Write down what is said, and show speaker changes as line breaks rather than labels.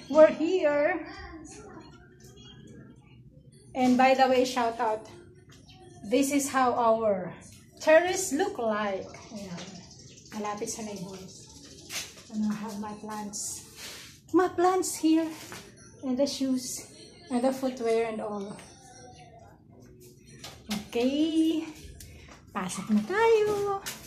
we're here. And by the way, shout out. This is how our terrace look like. Ayan. Malapit sa neighbors. And I have my plants. My plants here. And the shoes. And the footwear and all. Okay. Pasok na tayo.